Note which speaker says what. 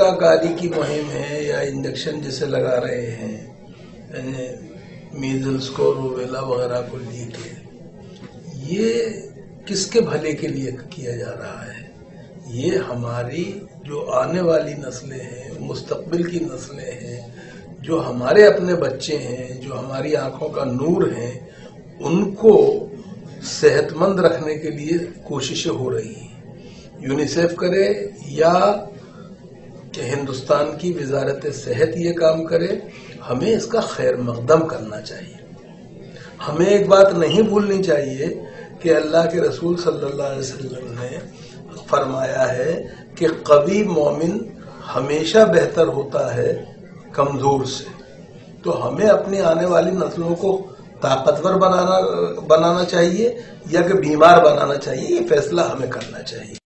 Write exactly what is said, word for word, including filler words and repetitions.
Speaker 1: ٹیکہ کاری کی مہم ہے یا انجیکشن جسے لگا رہے ہیں میزلس کو، روبیلا وغیرہ کو لے کے، یہ کس کے بھلے کے لیے کیا جا رہا ہے؟ یہ ہماری جو آنے والی نسلیں ہیں، مستقبل کی نسلیں ہیں، جو ہمارے اپنے بچے ہیں، جو ہماری آنکھوں کا نور ہیں، ان کو صحت مند رکھنے کے لیے کوششیں ہو رہی ہیں۔ یونیسیف کرے یا کہ ہندوستان کی وزارت صحت یہ کام کرے، ہمیں اس کا خیر مقدم کرنا چاہیے۔ ہمیں ایک بات نہیں بھولنی چاہیے کہ اللہ کے رسول صلی اللہ علیہ وسلم نے فرمایا ہے کہ قوی مومن ہمیشہ بہتر ہوتا ہے کمزور سے۔ تو ہمیں اپنی آنے والی نسلوں کو طاقتور بنانا بنانا چاہیے یا کہ بیمار بنانا چاہیے، یہ فیصلہ ہمیں کرنا چاہیے۔